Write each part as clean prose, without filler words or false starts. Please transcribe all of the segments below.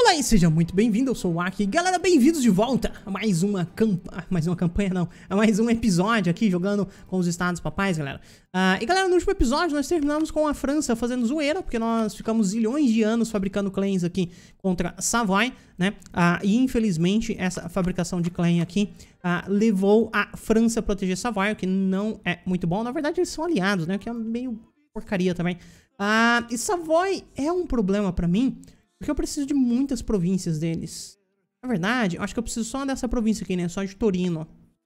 Oi, seja muito bem-vindo, eu sou o Aki. Galera, bem-vindos de volta a mais uma campanha, não, a mais um episódio aqui, jogando com os Estados Papais, galera. E galera, no último episódio nós terminamos com a França fazendo zoeira, porque nós ficamos zilhões de anos fabricando clans aqui contra Savoy, né? E infelizmente essa fabricação de clã aqui levou a França a proteger Savoy, o que não é muito bom. Na verdade eles são aliados, né? O que é meio porcaria também. E Savoy é um problema pra mim, porque eu preciso de muitas províncias deles. Na verdade, eu acho que eu preciso só dessa província aqui, né? Só de Torino.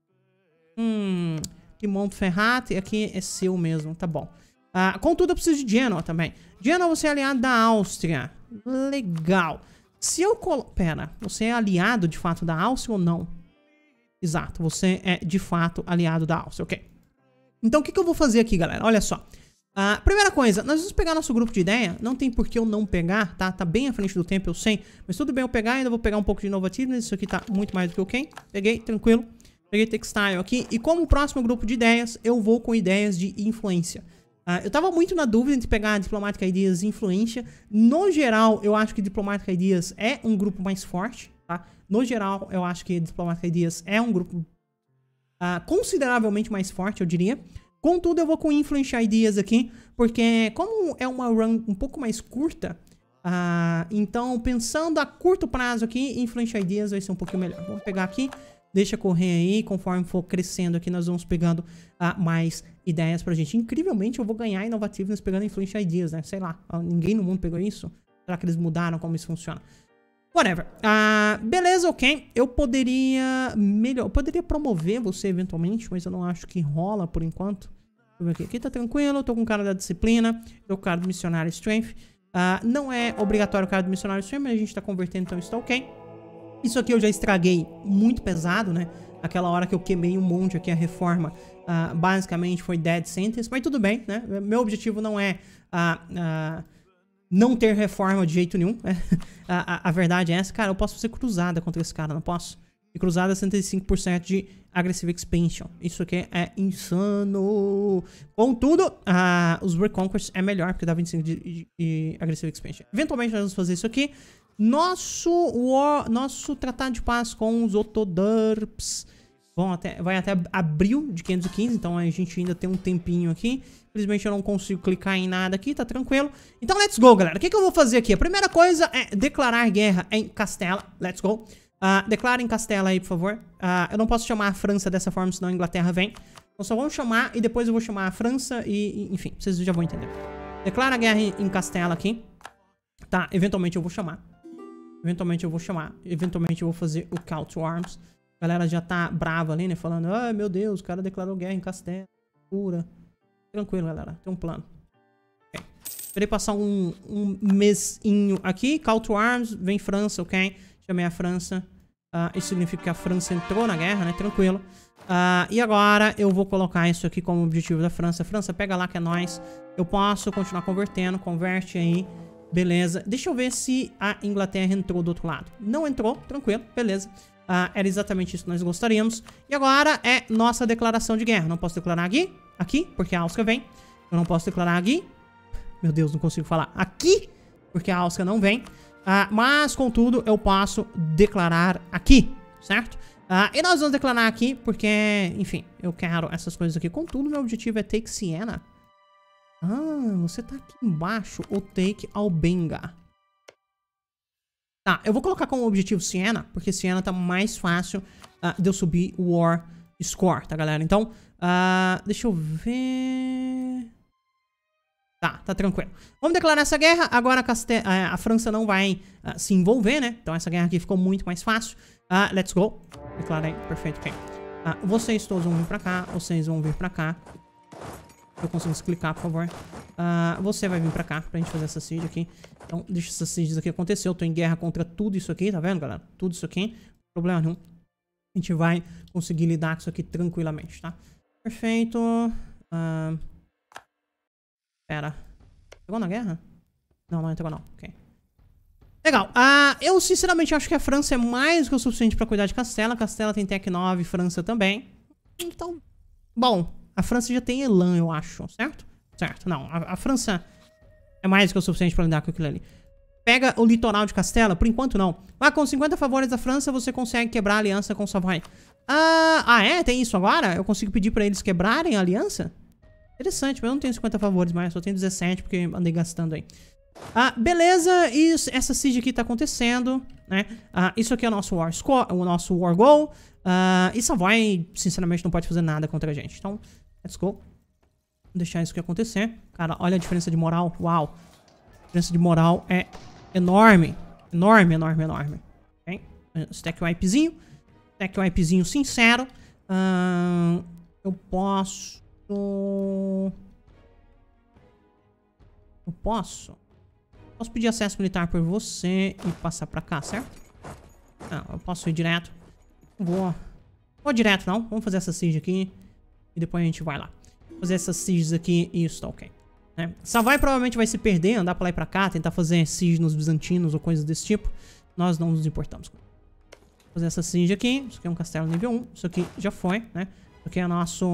Que Montferrat aqui é seu mesmo, tá bom. Contudo, eu preciso de Genoa também. Genoa, você é aliado da Áustria. Legal. Se eu Pera, você é aliado de fato da Áustria ou não? Exato, você é de fato aliado da Áustria, ok. Então, o que eu vou fazer aqui, galera? Olha só. Primeira coisa, nós vamos pegar nosso grupo de ideia. Não tem por que eu não pegar, tá? Tá bem à frente do tempo, eu sei. Mas tudo bem eu pegar, ainda vou pegar um pouco de Innovativeness. Isso aqui tá muito mais do que ok. Peguei, tranquilo. Peguei Textile aqui. E como próximo grupo de ideias, eu vou com ideias de influência. Eu tava muito na dúvida entre pegar Diplomatic Ideas e influência. No geral, eu acho que Diplomatic Ideas é um grupo mais forte, tá? No geral, eu acho que Diplomatic Ideas é um grupo consideravelmente mais forte, eu diria. Contudo, eu vou com Influence Ideas aqui, porque como é uma run um pouco mais curta, então pensando a curto prazo aqui, Influence Ideas vai ser um pouquinho melhor. Vamos pegar aqui, deixa correr aí, conforme for crescendo aqui, nós vamos pegando mais ideias pra gente. Incrivelmente, eu vou ganhar Innovativeness pegando Influence Ideas, né? Sei lá, ninguém no mundo pegou isso? Será que eles mudaram como isso funciona? Whatever. Beleza, ok. Eu poderia promover você eventualmente, mas eu não acho que rola por enquanto. Deixa eu ver aqui. Aqui tá tranquilo, eu tô com o cara da disciplina, tô com o cara do missionário strength. Não é obrigatório o cara do missionário strength, mas a gente tá convertendo, então está ok. Isso aqui eu já estraguei muito pesado, né? Aquela hora que eu queimei um monte aqui, a reforma, basicamente foi dead sentence, mas tudo bem, né? Meu objetivo não é não ter reforma de jeito nenhum. A verdade é essa. Cara, eu posso fazer cruzada contra esse cara, não posso? E cruzada é 75% de Aggressive Expansion. Isso aqui é insano. Contudo, os Reconquest é melhor, porque dá 25 de Aggressive Expansion. Eventualmente nós vamos fazer isso aqui. Nosso tratado de paz com os Otodurps vai até abril de 515, então a gente ainda tem um tempinho aqui. Infelizmente eu não consigo clicar em nada aqui, tá tranquilo. Então let's go, galera. O que eu vou fazer aqui? A primeira coisa é declarar guerra em Castela. Let's go. Declara em Castela aí, por favor. Eu não posso chamar a França dessa forma, senão a Inglaterra vem. Então só vamos chamar e depois eu vou chamar a França e enfim, vocês já vão entender. Declara guerra em Castela aqui. Tá, eventualmente eu vou chamar. Eventualmente eu vou fazer o Call to Arms. A galera já tá brava ali, né? Falando, meu Deus, o cara declarou guerra em Castela. Pura. Tranquilo, galera. Tem um plano. Ok. Esperei passar um mesinho aqui. Call to Arms. Vem França, ok? Chamei a França. Isso significa que a França entrou na guerra, né? Tranquilo. E agora eu vou colocar isso aqui como objetivo da França. França, pega lá que é nóis. Eu posso continuar convertendo. Converte aí. Beleza. Deixa eu ver se a Inglaterra entrou do outro lado. Não entrou. Tranquilo. Beleza. Era exatamente isso que nós gostaríamos. E agora é nossa declaração de guerra. Não posso declarar aqui, porque a Áustria vem. Eu não posso declarar aqui. Meu Deus, não consigo falar aqui, porque a Áustria não vem. Mas, contudo, eu posso declarar aqui, certo? E nós vamos declarar aqui, porque, enfim, eu quero essas coisas aqui. Contudo, meu objetivo é take Siena. Você tá aqui embaixo, ou take Albenga. Tá, eu vou colocar como objetivo Siena, porque Siena tá mais fácil de eu subir o War Score, tá, galera? Então, deixa eu ver... Tá tranquilo. Vamos declarar essa guerra. Agora a França não vai se envolver, né? Então essa guerra aqui ficou muito mais fácil. Let's go. Declara aí. Perfeito, ok. Vocês todos vão vir pra cá. Vocês vão vir pra cá. Se eu conseguir clicar, por favor. Você vai vir pra cá pra gente fazer essa siege aqui. Então, deixa essas sieges aqui acontecer. Eu tô em guerra contra tudo isso aqui, tá vendo, galera? Tudo isso aqui. Problema nenhum. A gente vai conseguir lidar com isso aqui tranquilamente, tá? Perfeito. Pera. Entrou na guerra? Não entrou não. Ok. Legal. Eu sinceramente acho que a França é mais do que o suficiente pra cuidar de Castela. Castela tem Tech 9, França também. Então, bom. A França já tem Elan, eu acho, certo? Certo. Não, a França é mais do que o suficiente pra lidar com aquilo ali. pega o litoral de Castela? Por enquanto, não. Ah, com 50 favores da França, você consegue quebrar a aliança com Savoy. É? Tem isso agora? Eu consigo pedir pra eles quebrarem a aliança? Interessante, mas eu não tenho 50 favores mais. Só tenho 17 porque andei gastando aí. Beleza. Isso, essa siege aqui tá acontecendo, né? Isso aqui é o nosso War Score, o nosso War Goal. E Savoy, sinceramente, não pode fazer nada contra a gente. Então, let's go. Vou deixar isso aqui acontecer. Cara, olha a diferença de moral. Uau. A diferença de moral é enorme. Enorme, enorme, enorme. Okay? Stack wipezinho. Stack wipezinho sincero. Eu posso... Posso pedir acesso militar por você e passar pra cá, certo? Não, eu posso ir direto. Vou direto, não. Vamos fazer essa siege aqui. E depois a gente vai lá. Fazer essas sieges aqui e isso tá ok. Né? Savoy provavelmente vai se perder, andar pra lá e pra cá, tentar fazer siege nos bizantinos ou coisas desse tipo. Nós não nos importamos. Vou fazer essa siege aqui. Isso aqui é um castelo nível 1. Isso aqui já foi, né? Isso aqui é nosso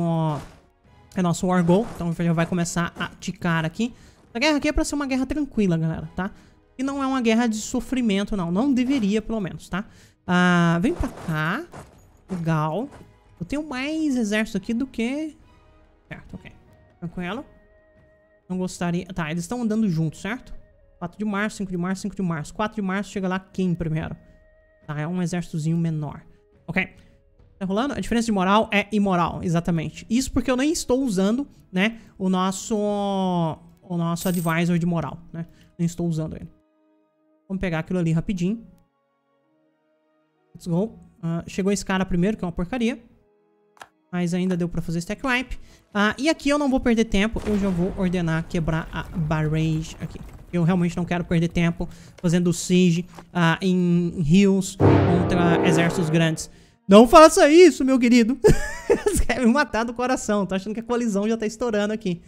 War Goal. Então já vai começar a ticar aqui. A guerra aqui é pra ser uma guerra tranquila, galera, tá? E não é uma guerra de sofrimento, não. Não deveria, pelo menos, tá? Vem pra cá. Legal. Eu tenho mais exército aqui do que... Certo, ok. Tranquilo. Não gostaria... Tá, eles estão andando juntos, certo? 4 de março, 5 de março, 5 de março. 4 de março chega lá quem primeiro? Tá, é um exércitozinho menor. Ok. Tá rolando? A diferença de moral é imoral, exatamente. Isso porque eu nem estou usando, né, o nosso advisor de moral, né? Nem estou usando ele. Vamos pegar aquilo ali rapidinho. Let's go. Chegou esse cara primeiro, que é uma porcaria. Mas ainda deu pra fazer stack wipe. E aqui eu não vou perder tempo. Eu já vou ordenar quebrar a barrage aqui. Eu realmente não quero perder tempo fazendo siege em rios contra exércitos grandes. Não faça isso, meu querido. Eles querem me matar do coração. Tô achando que a colisão já tá estourando aqui.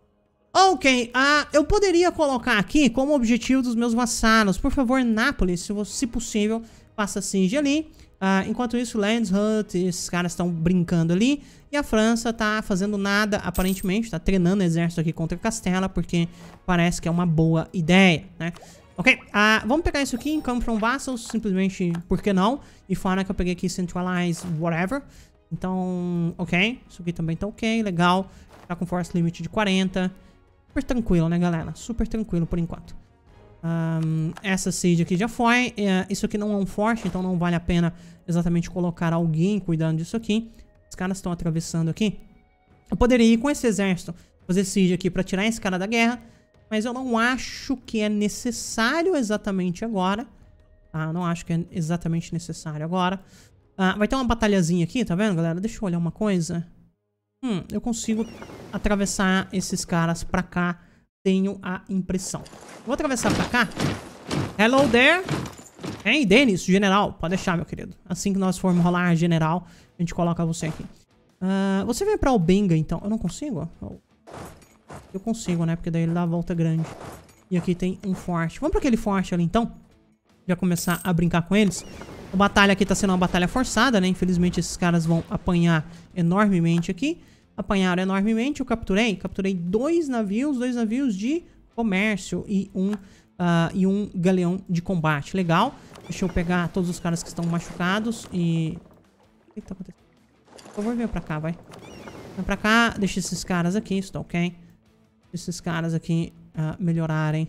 Ok, eu poderia colocar aqui como objetivo dos meus vassalos. Por favor, Nápoles, se possível, faça siege ali. Enquanto isso, Landshut, esses caras estão brincando ali. E a França tá fazendo nada, aparentemente. Tá treinando exército aqui contra Castela, porque parece que é uma boa ideia, né? Ok, vamos pegar isso aqui em Come From Vassals, simplesmente por que não? E fora que eu peguei aqui Centralize Whatever. Então, ok, isso aqui também tá ok, legal. Tá com Force Limit de 40. Super tranquilo, né, galera? Super tranquilo por enquanto. Essa siege aqui já foi. Isso aqui não é um forte, então não vale a pena exatamente colocar alguém cuidando disso aqui. Os caras estão atravessando aqui. Eu poderia ir com esse exército, fazer siege aqui pra tirar esse cara da guerra. Mas eu não acho que é necessário exatamente agora. Não acho que é exatamente necessário agora. Vai ter uma batalhazinha aqui, tá vendo, galera? Deixa eu olhar uma coisa. Eu consigo atravessar esses caras pra cá. Tenho a impressão. Vou atravessar pra cá. Hello there. Hein, Denis, general. Pode deixar, meu querido. Assim que nós formos rolar general, a gente coloca você aqui. Você vem pra Albenga, então. Eu não consigo? Eu consigo, né? Porque daí ele dá a volta grande. E aqui tem um forte. Vamos pra aquele forte ali, então. Já começar a brincar com eles. A batalha aqui tá sendo uma batalha forçada, né? Infelizmente esses caras vão apanhar enormemente aqui. Apanharam enormemente. Eu capturei dois navios de comércio e um galeão de combate. Legal. Deixa eu pegar todos os caras que estão machucados e... O que tá acontecendo? Por favor, venha pra cá, vai. Vem pra cá. Deixa esses caras aqui. Isso tá ok. Esses caras aqui melhorarem.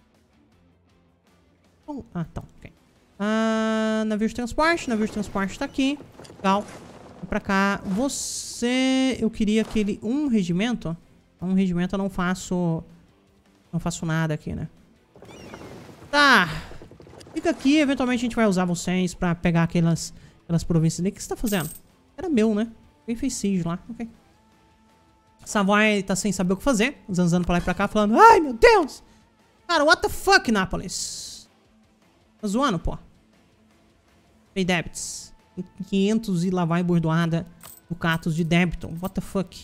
Tá, ok. Navio de transporte tá aqui. Legal. Vem pra cá. Eu queria aquele... Um regimento. Um regimento eu não faço nada aqui, né? Tá. Fica aqui. Eventualmente a gente vai usar vocês pra pegar aquelas províncias ali. O que você tá fazendo? Era meu, né? Quem fez siege lá? Ok. Savoy tá sem saber o que fazer. Zanzando pra lá e pra cá, falando... Ai, meu Deus! Cara, what the fuck, Nápoles? Tá zoando, pô. Pay debits. 500 e lá vai bordoada ducatos de débito. What the fuck?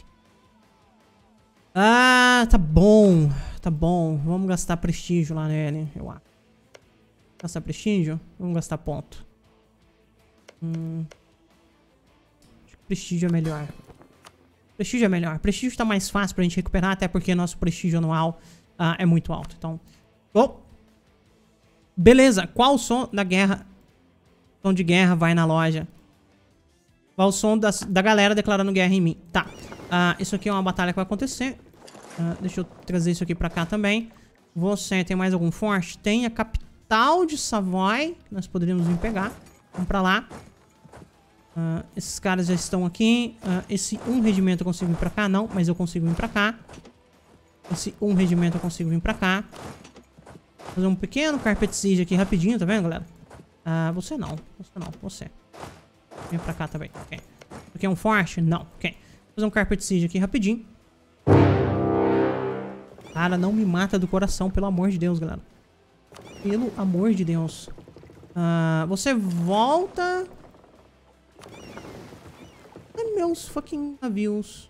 Tá bom. Tá bom. Vamos gastar prestígio lá nele, eu acho. Gastar prestígio? Vamos gastar ponto. Acho que prestígio é melhor. Prestígio é melhor. Prestígio tá mais fácil pra gente recuperar, até porque nosso prestígio anual é muito alto. Então, Beleza, qual o som da guerra? Som de guerra vai na loja. Qual o som da galera declarando guerra em mim? Tá. Isso aqui é uma batalha que vai acontecer. Deixa eu trazer isso aqui pra cá também. Você tem mais algum forte? Tem a capital de Savoy. Nós poderíamos vir pegar. Vamos pra lá. Esses caras já estão aqui. Esse um regimento eu consigo vir pra cá? Não, mas eu consigo vir pra cá. Esse um regimento eu consigo vir pra cá. Fazer um pequeno carpet siege aqui rapidinho, tá vendo, galera? Você não. Você não. Você. Vem pra cá também. Ok. Isso aqui é um forte? Não. Ok. Fazer um carpet siege aqui rapidinho. Cara, não me mata do coração, pelo amor de Deus, galera. Pelo amor de Deus. Você volta... meus fucking navios.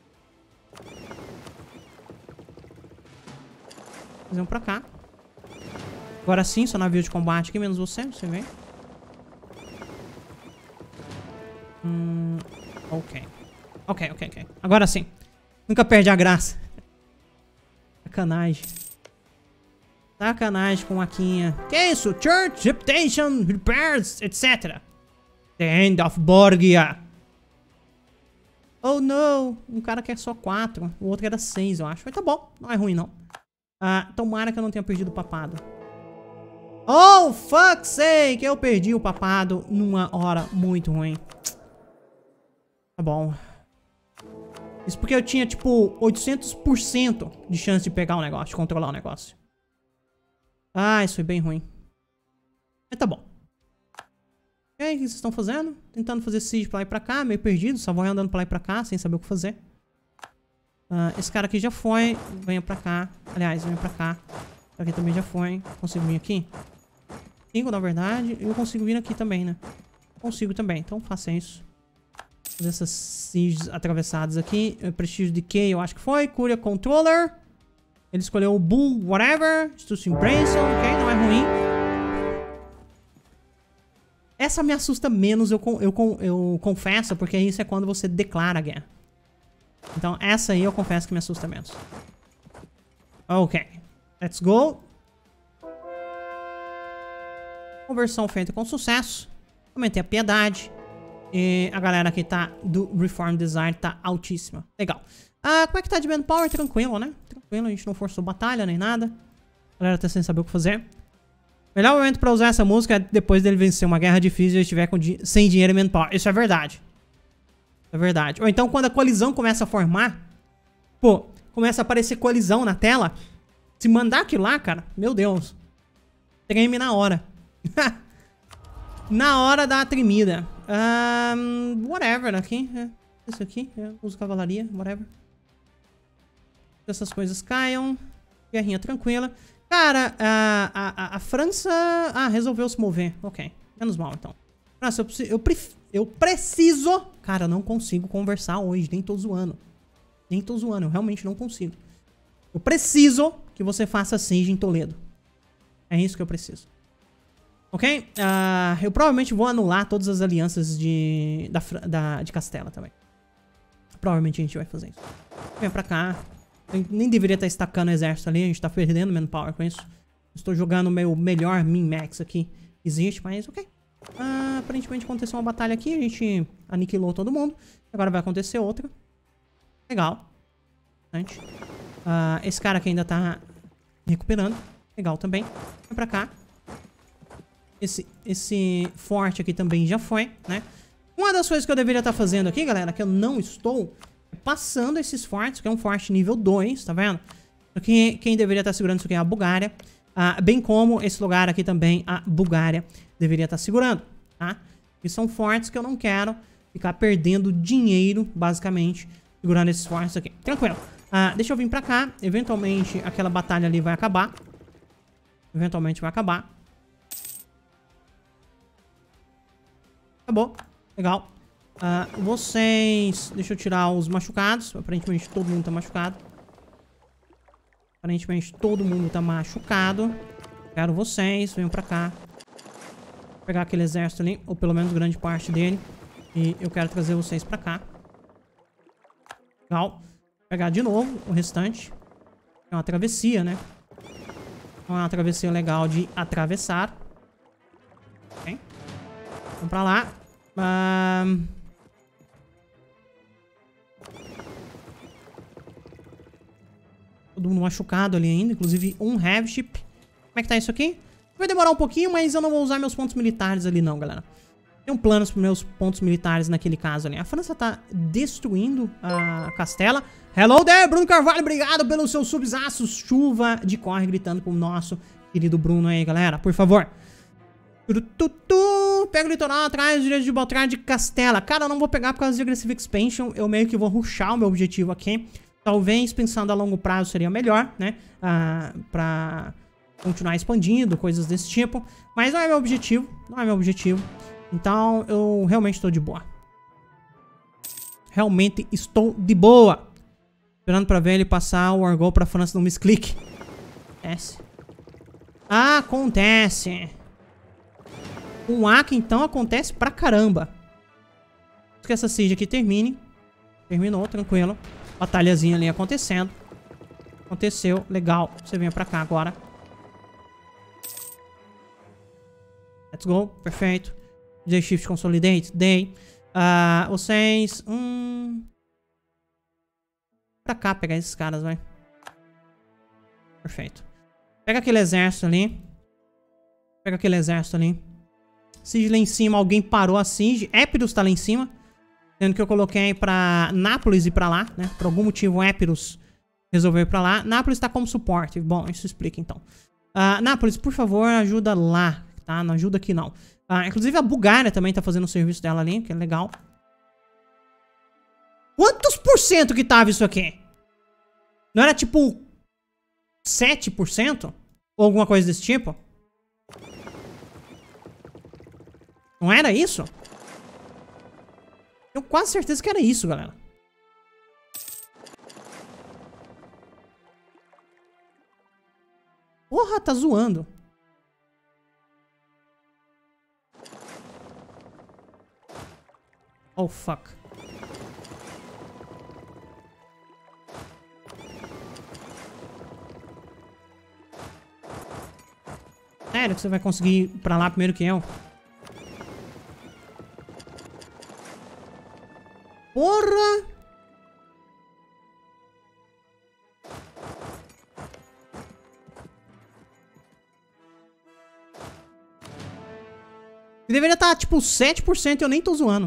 Fazer um pra cá. Agora sim, seu navio de combate aqui, menos você vem. Ok. Ok. Agora sim. Nunca perde a graça. Sacanagem. Sacanagem com a Quinha. Que isso? Church, reputation, repairs, etc. The end of Borgia. Oh, não. Um cara quer só 4. O outro era 6, eu acho. Mas tá bom. Não é ruim, não. Tomara que eu não tenha perdido o papado. Oh, fuck sake. Eu perdi o papado numa hora muito ruim. Tá bom. Isso porque eu tinha, tipo, 800% de chance de pegar o negócio, de controlar o negócio. Isso foi bem ruim. Mas tá bom. E aí, o que vocês estão fazendo? Tentando fazer siege pra lá e pra cá, meio perdido. Só vão andando pra lá e pra cá, sem saber o que fazer. Esse cara aqui já foi. Venha pra cá. Aliás, venha pra cá. Esse aqui também já foi. Consigo vir aqui? Consigo, na verdade. Eu consigo vir aqui também, né? Consigo também. Então faça isso. Fazer essas sieges atravessadas aqui. Prestígio de Decay, eu acho que foi. Curia Controller. Ele escolheu o Bull, whatever. Stussing Branson, ok? Não é ruim. Essa me assusta menos, eu confesso, porque isso é quando você declara a guerra. Então, essa aí eu confesso que me assusta menos. Ok. Let's go. Conversão feita com sucesso. Aumentei a piedade. E a galera aqui tá do Reform Design tá altíssima. Legal. Como é que tá de manpower? Tranquilo, né? Tranquilo, a gente não forçou batalha nem nada. A galera tá sem saber o que fazer. Melhor momento pra usar essa música é depois dele vencer uma guerra difícil e estiver sem dinheiro e manpower. Isso é verdade. É verdade. Ou então quando a colisão começa a formar, pô, começa a aparecer colisão na tela. Se mandar aquilo lá, cara, meu Deus. Treme na hora. Na hora da tremida. Whatever aqui. Isso aqui. Uso cavalaria, whatever. Essas coisas caiam. Guerrinha tranquila. Cara, a França... resolveu se mover. Ok. Menos mal, então. França, eu preciso... Cara, eu não consigo conversar hoje. Nem tô zoando. Nem tô zoando. Eu realmente não consigo. Eu preciso que você faça siege em Toledo. É isso que eu preciso. Ok? Eu provavelmente vou anular todas as alianças de Castela também. Provavelmente a gente vai fazer isso. Vem pra cá. Eu nem deveria estar estacando o exército ali. A gente tá perdendo manpower com isso. Estou jogando o meu melhor min-max aqui. Existe, mas ok. Aparentemente aconteceu uma batalha aqui. A gente aniquilou todo mundo. Agora vai acontecer outra. Legal. Esse cara aqui ainda tá recuperando. Legal também. Vem pra cá. Esse forte aqui também já foi, né? Uma das coisas que eu deveria estar fazendo aqui, galera, que eu não estou, é passando esses fortes, que é um forte nível 2, tá vendo? Porque quem deveria estar segurando isso aqui é a Bulgária. Bem como esse lugar aqui também, a Bulgária deveria estar segurando, tá? E são fortes que eu não quero ficar perdendo dinheiro, basicamente, segurando esses fortes aqui. Tranquilo. Deixa eu vir pra cá. Eventualmente, aquela batalha ali vai acabar. Eventualmente vai acabar. Acabou. Legal. Vocês... Deixa eu tirar os machucados. Aparentemente todo mundo tá machucado. Aparentemente todo mundo tá machucado. Quero vocês. Venham pra cá. Vou pegar aquele exército ali. Ou pelo menos grande parte dele. E eu quero trazer vocês pra cá. Legal. Vou pegar de novo o restante. É uma travessia, né? Então é uma travessia legal de atravessar. Ok. Vamos pra lá. Todo mundo machucado ali ainda. Inclusive um heavy ship. Como é que tá isso aqui? Vai demorar um pouquinho, mas eu não vou usar meus pontos militares ali não, galera. Tenho planos para meus pontos militares naquele caso ali. A França tá destruindo a Castela. Hello there, Bruno Carvalho. Obrigado pelos seus subsaços. Chuva de corre gritando pro nosso querido Bruno aí, galera. Por favor. Pega o litoral atrás do direito de Baltar de Castela. Cara, eu não vou pegar por causa de Aggressive Expansion. Eu meio que vou rushar o meu objetivo aqui. Talvez pensando a longo prazo seria melhor, né? Pra continuar expandindo, coisas desse tipo. Mas não é meu objetivo. Não é meu objetivo. Então, eu realmente estou de boa. Realmente estou de boa. Esperando pra ver ele passar o Argol pra França no misclick. Acontece. Acontece. Com o Aka, então, acontece pra caramba. Que essa siege aqui termine. Terminou, tranquilo. Batalhazinha ali acontecendo. Aconteceu, legal. Você vem pra cá agora. Let's go, perfeito. J Shift Consolidate, Day. Vocês... Pra cá pegar esses caras, vai. Perfeito. Pega aquele exército ali. Pega aquele exército ali. Siege lá em cima, alguém parou a Siege. Épirus tá lá em cima. Sendo que eu coloquei pra Nápoles ir pra lá, né? Por algum motivo, Épirus resolveu ir pra lá. Nápoles tá como suporte. Bom, isso explica então. Nápoles, por favor, ajuda lá, tá? Não ajuda aqui não. Inclusive a Bulgária também tá fazendo o serviço dela ali, que é legal. Quantos por cento que tava isso aqui? Não era tipo 7%? Ou alguma coisa desse tipo? Não era isso? Tenho quase certeza que era isso, galera. Porra, tá zoando. Oh, fuck. Sério que você vai conseguir ir pra lá primeiro que eu? Porra! Deveria estar tipo 7% e eu nem tô zoando.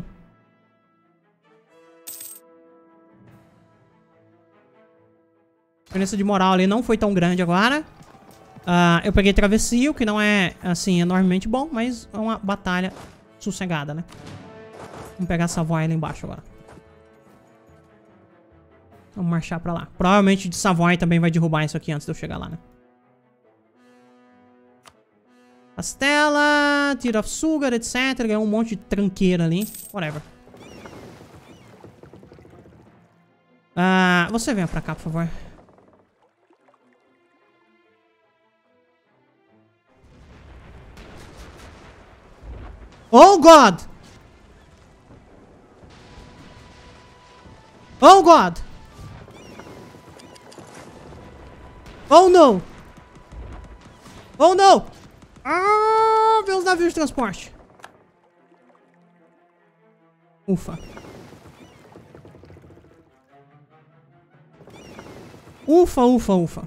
A diferença de moral ali não foi tão grande agora. Eu peguei travessia, o que não é, assim, enormemente bom, mas é uma batalha sossegada, né? Vamos pegar Savoy lá embaixo agora. Vamos marchar pra lá. Provavelmente de Savoy também vai derrubar isso aqui antes de eu chegar lá, né? Castela, Tear of Sugar, etc. Ganhou um monte de tranqueira ali. Whatever. Você venha pra cá, por favor. Oh, God! Oh, God! Oh, no! Oh, no! Vê os navios de transporte. Ufa. Ufa, ufa, ufa.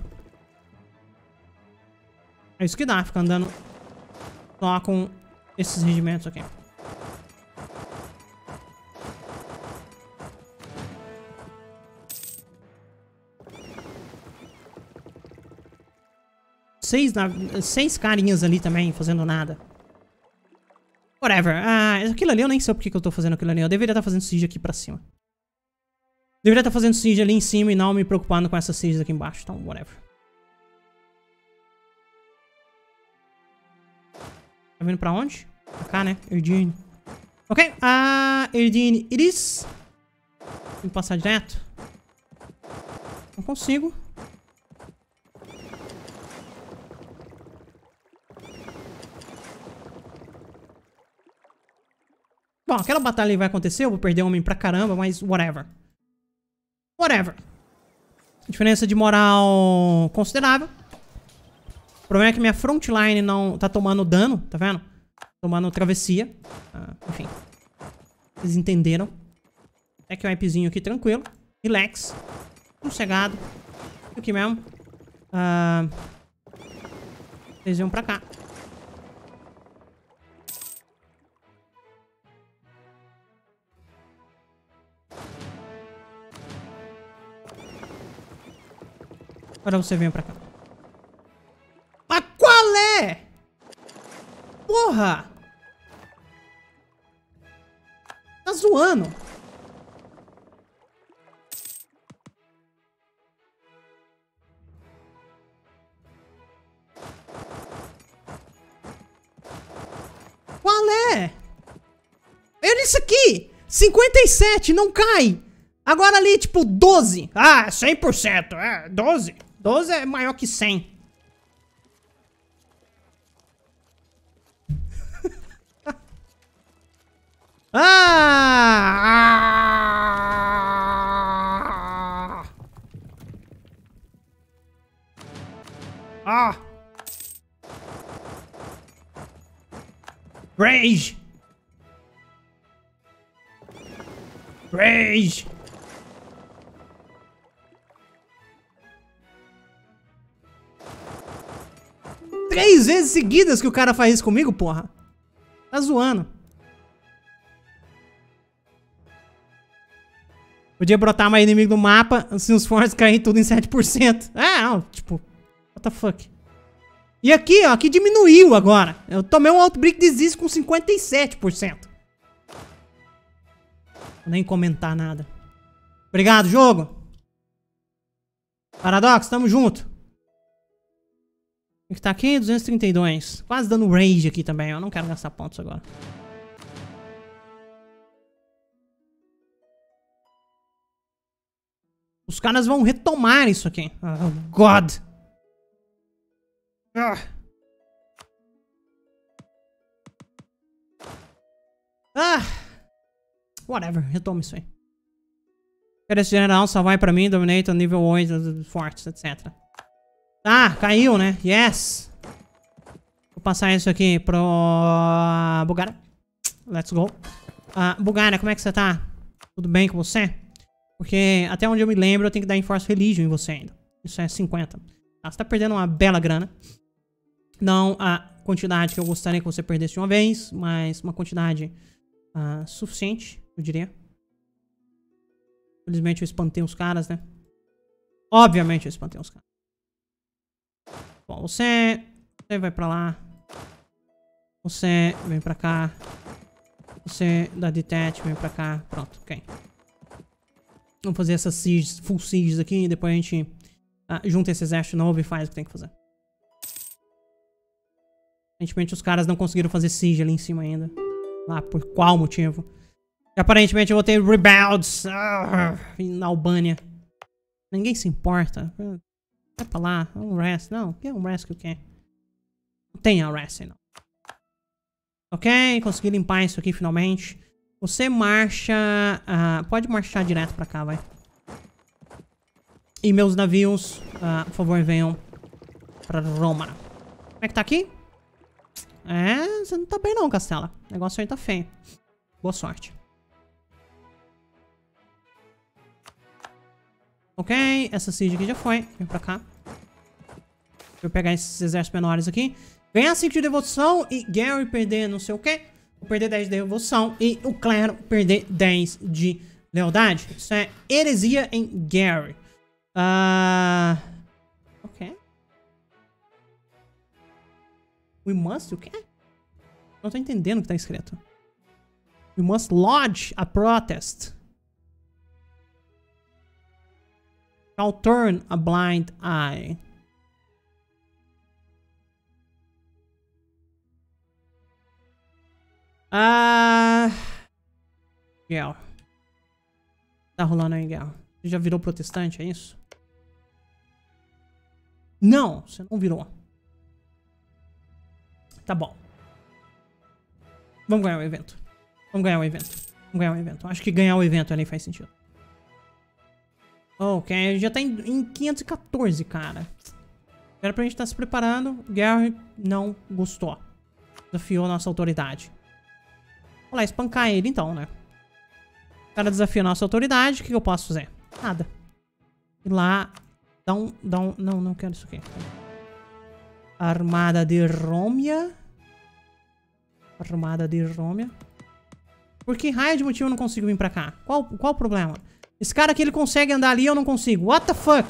É isso que dá, ficar andando só com esses regimentos aqui. Seis carinhas ali também, fazendo nada. Whatever. Aquilo ali eu nem sei porque que eu tô fazendo aquilo ali. Eu deveria estar fazendo siege aqui pra cima. Deveria estar fazendo siege ali em cima e não me preocupando com essas sieges aqui embaixo. Então, whatever. Tá vindo pra onde? Pra cá, né? Erdine. Ok. Erdine it is. Tem que passar direto. Não consigo. Bom, aquela batalha vai acontecer, eu vou perder homem pra caramba, mas whatever. Whatever. Diferença de moral considerável. problema é que minha frontline não tá tomando dano, tá vendo? Tomando travessia. Enfim. Vocês entenderam. É que o wipezinho aqui tranquilo. Relax. Sossegado. Aqui mesmo. Vocês vão pra cá. Agora você vem pra cá. Mas qual é? Porra! Tá zoando? Qual é? Olha isso aqui! 57, não cai! Agora ali, tipo, 12. 100%. 12. 12 é maior que 100. Rage. Rage. Três vezes seguidas que o cara faz isso comigo, porra. Tá zoando. Podia brotar mais inimigo no mapa, assim os fortes caírem tudo em 7%. Não, tipo, what the fuck. E aqui, ó, aqui diminuiu agora. Eu tomei um Outbreak Disease com 57%. Vou nem comentar nada. Obrigado, jogo. Paradox, tamo junto. O que tá aqui? 232. Quase dando rage aqui também. Eu não quero gastar pontos agora. Os caras vão retomar isso aqui. Oh, God. Whatever. Retoma isso aí. Quero esse general salvar pra mim. Dominator nível 8. Fortes, etc. Tá, caiu, né? Yes. Vou passar isso aqui pro Bulgária. Let's go. Bulgária, como é que você tá? Tudo bem com você? Porque até onde eu me lembro eu tenho que dar Enforce Religion em você ainda. Isso é 50. Você tá perdendo uma bela grana. Não a quantidade que eu gostaria que você perdesse de uma vez, mas uma quantidade suficiente, eu diria. Infelizmente eu espantei os caras, né? Obviamente eu espantei os caras. Bom, você vai pra lá. Você vem pra cá. Você dá detach, vem pra cá. Pronto, ok. Vamos fazer essas sieges, full sieges aqui. E depois a gente junta esse exército novo e faz o que tem que fazer. Aparentemente os caras não conseguiram fazer siege ali em cima ainda. Lá por qual motivo? E aparentemente eu vou ter rebeldes na Albânia. Ninguém se importa. Vai pra lá, unrest. Não, que unrest que eu quero? Não tem unrest aí não. Ok, consegui limpar isso aqui finalmente. Você marcha... pode marchar direto pra cá, vai. E meus navios, por favor, venham pra Roma. Como é que tá aqui? Você não tá bem não, Castela. O negócio aí tá feio. Boa sorte. Ok, essa siege aqui já foi. Vem pra cá. Deixa eu pegar esses exércitos menores aqui. Ganhar 5 de devoção e Gary perder não sei o que. Vou perder 10 de devoção e o Clero perder 10 de lealdade. Isso é heresia em Gary. Ok. We must o quê? Não tô entendendo o que tá escrito. We must lodge a protest. Shall turn a blind eye. Gal. Tá rolando aí, Gal. Você já virou protestante, é isso? Não, você não virou. Tá bom. Vamos ganhar o evento. Vamos ganhar o evento. Vamos ganhar o evento. Acho que ganhar o evento ali faz sentido. Ok, já tá em 514, cara. Era pra gente estar se preparando. Gary não gostou. Desafiou a nossa autoridade. Vou lá espancar ele então, né? O cara desafia a nossa autoridade. O que eu posso fazer? Nada. Ir lá. Não quero isso aqui. Armada de Rômia. Armada de Rômia. Por que raio de motivo eu não consigo vir pra cá? Qual o problema? Esse cara aqui, ele consegue andar ali e eu não consigo. What the fuck?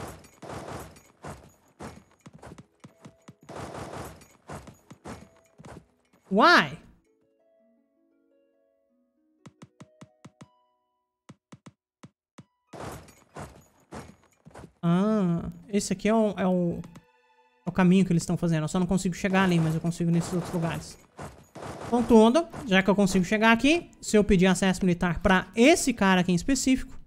Why? Ah, esse aqui é o caminho que eles estão fazendo. Eu só não consigo chegar ali, mas eu consigo nesses outros lugares. Contudo, já que eu consigo chegar aqui, se eu pedir acesso militar pra esse cara aqui em específico,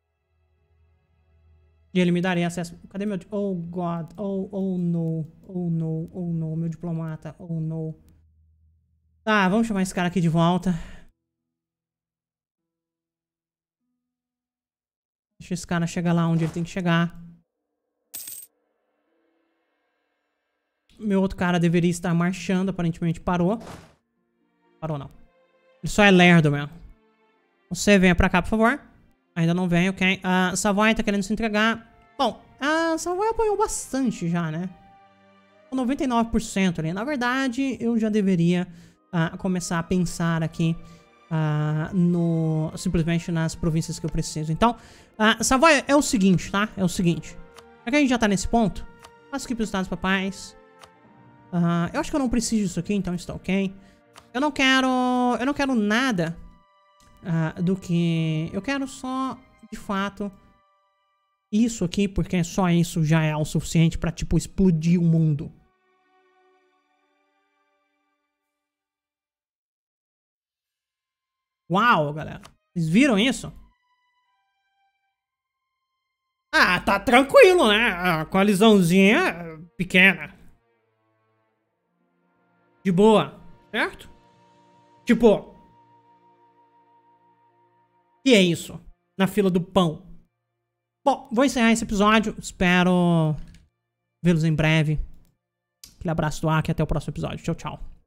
e ele me daria acesso... Cadê meu... Oh, God. Oh, no. Oh, no. Oh, no. Meu diplomata. Oh, no. Tá, vamos chamar esse cara aqui de volta. Deixa esse cara chegar lá onde ele tem que chegar. Meu outro cara deveria estar marchando. Aparentemente parou. Parou não. Ele só é lerdo mesmo. Você venha pra cá, por favor. Ainda não vem, ok. A Savoy tá querendo se entregar. Bom, a Savoy apanhou bastante já, né? 99% ali. Na verdade, eu já deveria começar a pensar aqui simplesmente nas províncias que eu preciso. Então, Savoy é o seguinte, tá? É o seguinte. Já que a gente já tá nesse ponto, faço aqui pros Estados Papais. Eu acho que eu não preciso disso aqui, então está ok. Eu não quero nada do que... Eu quero só, de fato, isso aqui, porque só isso já é o suficiente pra, tipo, explodir o mundo. Uau, galera. Vocês viram isso? Ah, tá tranquilo, né? A coalizãozinha pequena. De boa, certo? Tipo... O que é isso? Na fila do pão. Bom, vou encerrar esse episódio. Espero vê-los em breve. Aquele abraço do Aki e até o próximo episódio. Tchau, tchau.